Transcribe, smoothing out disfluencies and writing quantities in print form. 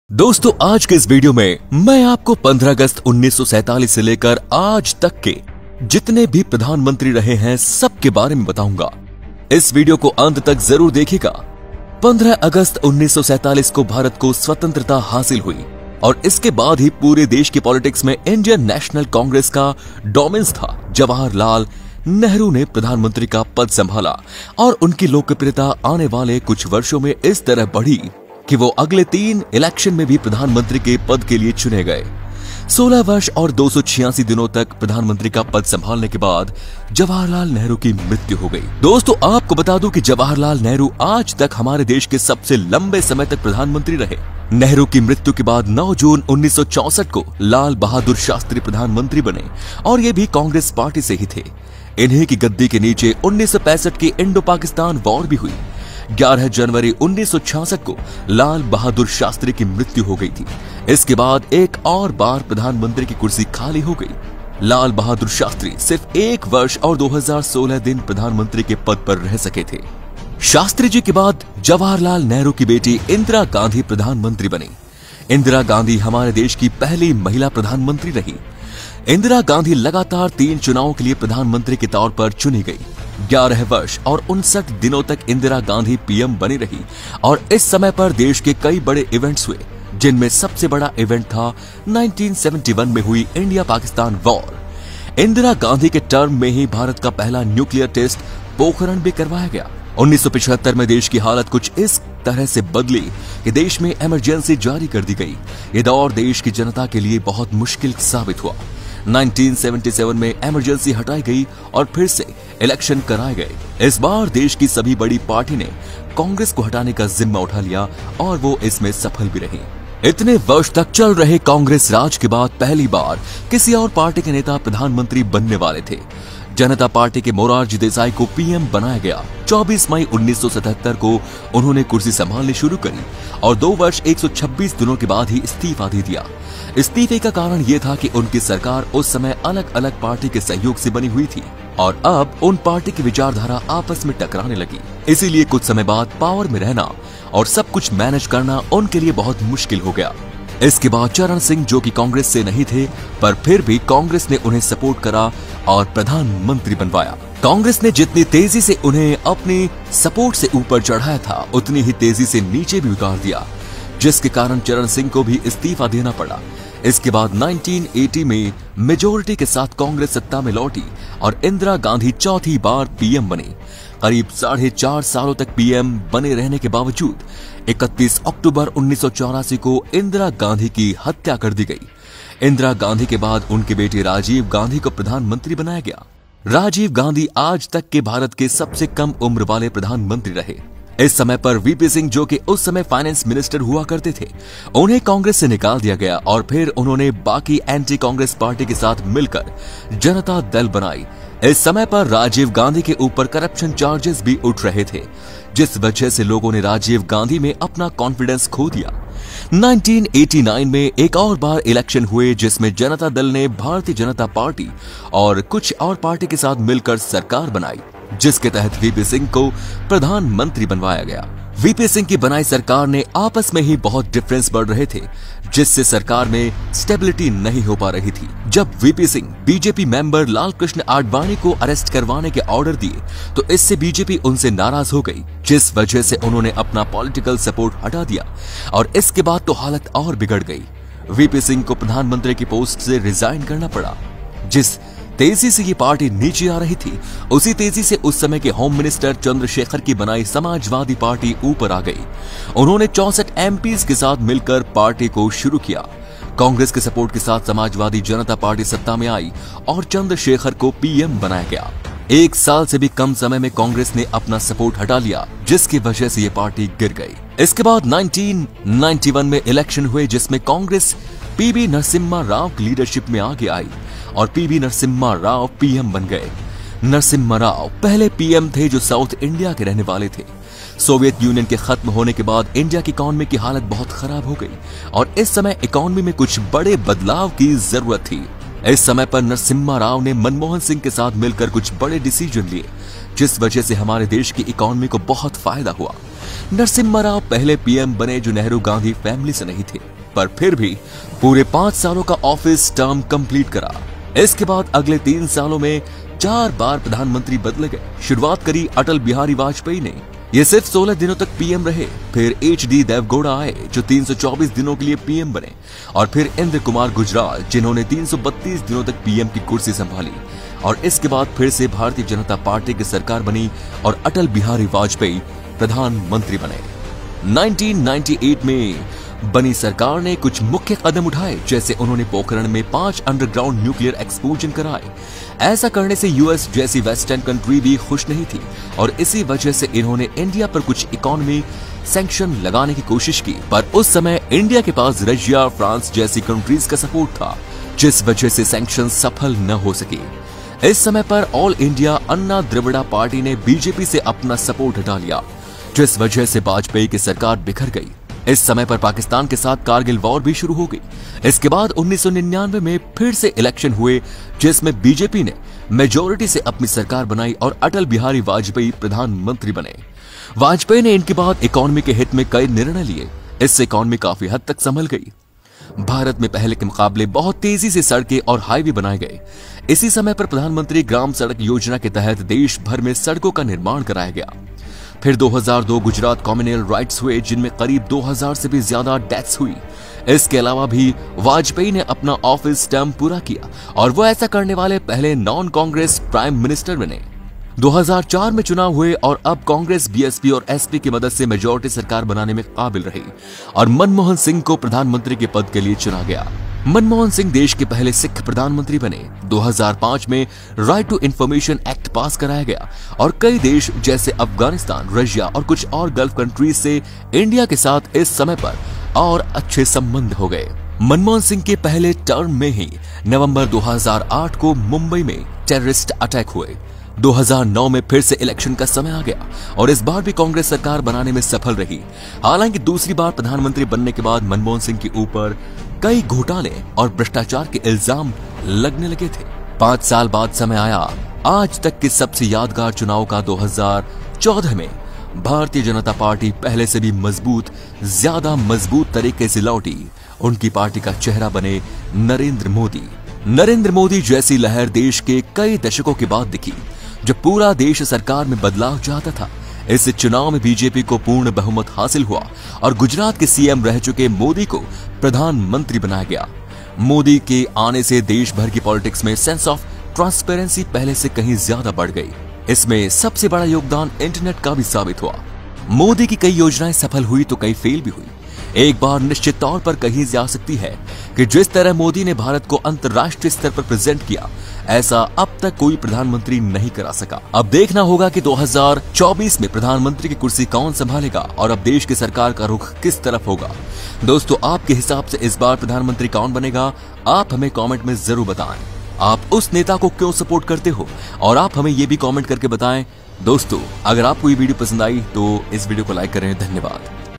दोस्तों आज के इस वीडियो में मैं आपको 15 अगस्त 1947 से लेकर आज तक के जितने भी प्रधानमंत्री रहे हैं सबके बारे में बताऊंगा। इस वीडियो को अंत तक जरूर देखिएगा। 15 अगस्त 1947 को भारत को स्वतंत्रता हासिल हुई और इसके बाद ही पूरे देश की पॉलिटिक्स में इंडियन नेशनल कांग्रेस का डोमिनेंस था। जवाहरलाल नेहरू ने प्रधानमंत्री का पद संभाला और उनकी लोकप्रियता आने वाले कुछ वर्षों में इस तरह बढ़ी कि वो अगले 3 इलेक्शन में भी प्रधानमंत्री के पद के लिए चुने गए। 16 वर्ष और 286 दिनों तक प्रधानमंत्री का पद संभालने के बाद जवाहरलाल नेहरू की मृत्यु हो गई। दोस्तों आपको बता दूं कि जवाहरलाल नेहरू आज तक हमारे देश के सबसे लंबे समय तक प्रधानमंत्री रहे। नेहरू की मृत्यु के बाद 9 जून 1964 को लाल बहादुर शास्त्री प्रधानमंत्री बने और ये भी कांग्रेस पार्टी से ही थे। इन्हीं की गद्दी के नीचे 1965 की इंडो पाकिस्तान वॉर भी हुई। 11 जनवरी 1966 को लाल बहादुर शास्त्री की मृत्यु हो गई थी। इसके बाद एक और बार प्रधानमंत्री की कुर्सी खाली हो गई। लाल बहादुर शास्त्री सिर्फ 1 वर्ष और 2016 दिन प्रधानमंत्री के पद पर रह सके थे। शास्त्री जी के बाद जवाहरलाल नेहरू की बेटी इंदिरा गांधी प्रधानमंत्री बनी। इंदिरा गांधी हमारे देश की पहली महिला प्रधानमंत्री रही। इंदिरा गांधी लगातार 3 चुनावों के लिए प्रधानमंत्री के तौर पर चुनी गई। 11 वर्ष और 59 दिनों तक इंदिरा गांधी पीएम बनी रही और इस समय पर देश के कई बड़े इवेंट्स हुए, जिनमें सबसे बड़ा इवेंट था 1971 में हुई इंडिया पाकिस्तान वॉर। इंदिरा गांधी के टर्म में ही भारत का पहला न्यूक्लियर टेस्ट पोखरण भी करवाया गया। 1975 में देश की हालत कुछ इस तरह से बदली कि देश में इमरजेंसी जारी कर दी गई। ये दौर देश की जनता के लिए बहुत मुश्किल साबित हुआ। 1977 में इमरजेंसी हटाई गई और फिर से इलेक्शन कराए गए। इस बार देश की सभी बड़ी पार्टी ने कांग्रेस को हटाने का जिम्मा उठा लिया और वो इसमें सफल भी रही। इतने वर्ष तक चल रहे कांग्रेस राज के बाद पहली बार किसी और पार्टी के नेता प्रधानमंत्री बनने वाले थे। जनता पार्टी के मोरारजी देसाई को पीएम बनाया गया। 24 मई 1977 को उन्होंने कुर्सी संभालनी शुरू करी और 2 वर्ष 126 दिनों के बाद ही इस्तीफा दे दिया। इस्तीफे का कारण यह था कि उनकी सरकार उस समय अलग अलग पार्टी के सहयोग से बनी हुई थी और अब उन पार्टी की विचारधारा आपस में टकराने लगी। इसीलिए कुछ समय बाद पावर में रहना और सब कुछ मैनेज करना उनके लिए बहुत मुश्किल हो गया। इसके बाद चरण सिंह, जो कि कांग्रेस से नहीं थे, पर फिर भी कांग्रेस ने उन्हें सपोर्ट करा और प्रधानमंत्री बनवाया। कांग्रेस ने जितनी तेजी से उन्हें अपनी सपोर्ट से ऊपर चढ़ाया था, उतनी ही तेजी से नीचे भी उतार दिया, जिसके कारण चरण सिंह को भी इस्तीफा देना पड़ा। इसके बाद 1980 में मेजोरिटी के साथ कांग्रेस सत्ता में लौटी और इंदिरा गांधी चौथी बार पीएम बनी। करीब 4.5 सालों तक पीएम बने रहने के बावजूद 31 अक्टूबर 1984 को इंदिरा गांधी की हत्या कर दी गई। इंदिरा गांधी के बाद उनके बेटे राजीव गांधी को प्रधानमंत्री बनाया गया। राजीव गांधी आज तक के भारत के सबसे कम उम्र वाले प्रधानमंत्री रहे। इस समय पर वीपी सिंह, जो कि उस समय फाइनेंस मिनिस्टर हुआ करते थे, उन्हें कांग्रेस से निकाल दिया गया और फिर उन्होंने बाकी एंटी कांग्रेस पार्टी के साथ मिलकर जनता दल बनाई। इस समय पर राजीव गांधी के ऊपर करप्शन चार्जेस भी उठ रहे थे, जिस वजह से लोगों ने राजीव गांधी में अपना कॉन्फिडेंस खो दिया। 1989 में एक और बार इलेक्शन हुए, जिसमें जनता दल ने भारतीय जनता पार्टी और कुछ और पार्टी के साथ मिलकर सरकार बनाई, जिसके तहत वीपी सिंह को प्रधानमंत्री बनवाया गया। वीपी सिंह की बनाई सरकार ने आपस में ही बहुत डिफरेंस बढ़ रहे थे, जिससे सरकार में स्टेबिलिटी नहीं हो पा रही थी। जब VP Singh BJP member Lalkrishna Advani को अरेस्ट करवाने के ऑर्डर दिए तो इससे बीजेपी उनसे नाराज हो गई, जिस वजह से उन्होंने अपना पॉलिटिकल सपोर्ट हटा दिया और इसके बाद तो हालत और बिगड़ गई। वीपी सिंह को प्रधानमंत्री की पोस्ट से रिजाइन करना पड़ा। जिस तेजी से ये पार्टी नीचे आ रही थी, उसी तेजी से उस समय के होम मिनिस्टर चंद्रशेखर की बनाई समाजवादी पार्टी ऊपर आ गई। उन्होंने 64 एमपीज के साथ मिलकर पार्टी को शुरू किया। कांग्रेस के सपोर्ट के साथ समाजवादी जनता पार्टी सत्ता में आई और चंद्रशेखर को पीएम बनाया गया। 1 साल से भी कम समय में कांग्रेस ने अपना सपोर्ट हटा लिया, जिसकी वजह से ये पार्टी गिर गई। इसके बाद 1991 में इलेक्शन हुए, जिसमें कांग्रेस पीवी नरसिम्हा राव की लीडरशिप में आगे आई और पीवी नरसिम्हा राव पीएम बन गए। नरसिम्हा राव पहले पीएम थे जो साउथ इंडिया के रहने वाले थे। सोवियत यूनियन के खत्म होने के बाद इंडिया की इकोनॉमी की हालत बहुत खराब हो गई और इस समय इकोनॉमी में कुछ बड़े बदलाव की जरूरत थी। इस समय पर नरसिम्हा राव ने मनमोहन सिंह के साथ मिलकर कुछ बड़े डिसीजन लिए, जिस वजह से हमारे देश की इकोनॉमी को बहुत फायदा हुआ। नरसिम्हा राव पहले पीएम बने जो नेहरू गांधी फैमिली से नहीं थे, पर फिर भी पूरे 5 सालों का ऑफिस टर्म कंप्लीट करा। इसके बाद अगले 3 सालों में 4 बार प्रधानमंत्री बदले गए। शुरुआत करी अटल बिहारी वाजपेयी ने, ये सिर्फ 16 दिनों तक पीएम रहे। फिर HD देवेगौड़ा आए जो 324 दिनों के लिए पीएम बने, और फिर इंद्र कुमार गुजराल जिन्होंने 332 दिनों तक पीएम की कुर्सी संभाली। और इसके बाद फिर से भारतीय जनता पार्टी की सरकार बनी और अटल बिहारी वाजपेयी प्रधानमंत्री बने। 1998 में बनी सरकार ने कुछ मुख्य कदम उठाए, जैसे उन्होंने पोखरण में 5 अंडरग्राउंड न्यूक्लियर एक्सप्लोजन कराए। ऐसा करने से यूएस जैसी वेस्टर्न कंट्री भी खुश नहीं थी, और इसी वजह से इन्होंने इंडिया पर कुछ इकोनॉमी सैंक्शन लगाने की कोशिश की। पर उस समय इंडिया के पास रशिया, फ्रांस जैसी कंट्रीज का सपोर्ट था, जिस वजह से सैंक्शन सफल न हो सके। इस समय पर All India Anna Dravida party ने बीजेपी से अपना सपोर्ट हटा लिया, जिस वजह से वाजपेयी की सरकार बिखर गई। इस समय पर पाकिस्तान के साथ कारगिल वॉर भी शुरू हो गई। इसके बाद 1999 में फिर से इलेक्शन हुए, जिसमें बीजेपी ने मेजोरिटी से अपनी सरकार बनाई और अटल बिहारी वाजपेयी प्रधानमंत्री बने। वाजपेयी ने इनके बाद इकोनॉमी के हित में कई निर्णय लिए। इससे इकोनॉमी काफी हद तक संभल गई। भारत में पहले के मुकाबले बहुत तेजी से सड़कें और हाईवे बनाए गए। इसी समय पर प्रधानमंत्री ग्राम सड़क योजना के तहत देश भर में सड़कों का निर्माण कराया गया। फिर 2002 गुजरात कॉम्युनल राइट्स हुए, जिनमें करीब 2000 से भी ज्यादा डेथ्स हुई। इसके अलावा भी वाजपेयी ने अपना ऑफिस टर्म पूरा किया, और वो ऐसा करने वाले पहले नॉन कांग्रेस प्राइम मिनिस्टर बने। 2004 में चुनाव हुए और अब कांग्रेस बीएसपी और एसपी की मदद से मेजॉरिटी सरकार बनाने में काबिल रही, और मनमोहन सिंह को प्रधानमंत्री के पद के लिए चुना गया। मनमोहन सिंह देश के पहले सिख प्रधानमंत्री बने। 2005 में right to information act pass कराया गया, और कई देश जैसे अफगानिस्तान, रशिया और कुछ और गल्फ कंट्रीज से इंडिया के साथ इस समय पर और अच्छे संबंध हो गए। मनमोहन सिंह के पहले टर्म में ही नवंबर 2008 को मुंबई में टेररिस्ट अटैक हुए। 2009 में फिर से इलेक्शन का समय आ गया, और इस बार भी कांग्रेस सरकार बनाने में सफल रही। हालांकि दूसरी बार प्रधानमंत्री बनने के बाद मनमोहन सिंह के ऊपर कई घोटाले और भ्रष्टाचार के इल्जाम लगने लगे थे। 5 साल बाद समय आया आज तक के सबसे यादगार चुनाव का। 2014 में भारतीय जनता पार्टी पहले से भी मजबूत, ज्यादा मजबूत तरीके से लौटी। उनकी पार्टी का चेहरा बने नरेंद्र मोदी। नरेंद्र मोदी जैसी लहर देश के कई दशकों के बाद दिखी, जब पूरा देश सरकार में बदलाव चाहता था। इस चुनाव में बीजेपी को पूर्ण बहुमत हासिल हुआ, और गुजरात के सीएम रह चुके मोदी को प्रधानमंत्री बनाया गया। मोदी के आने से देश भर की पॉलिटिक्स में सेंस ऑफ ट्रांसपेरेंसी पहले से कहीं ज्यादा बढ़ गई। इसमें सबसे बड़ा योगदान इंटरनेट का भी साबित हुआ। मोदी की कई योजनाएं सफल हुई तो कई फेल भी हुई। एक बार निश्चित तौर पर कही जा सकती है कि जिस तरह मोदी ने भारत को अंतर्राष्ट्रीय स्तर पर प्रेजेंट किया, ऐसा अब तक कोई प्रधानमंत्री नहीं करा सका। अब देखना होगा कि 2024 में प्रधानमंत्री की कुर्सी कौन संभालेगा, और अब देश की सरकार का रुख किस तरफ होगा। दोस्तों, आपके हिसाब से इस बार प्रधानमंत्री कौन बनेगा? आप हमें कमेंट में जरूर बताएं। आप उस नेता को क्यों सपोर्ट करते हो, और आप हमें ये भी कमेंट करके बताएं। दोस्तों, अगर आपको ये वीडियो पसंद आई तो इस वीडियो को लाइक करें। धन्यवाद।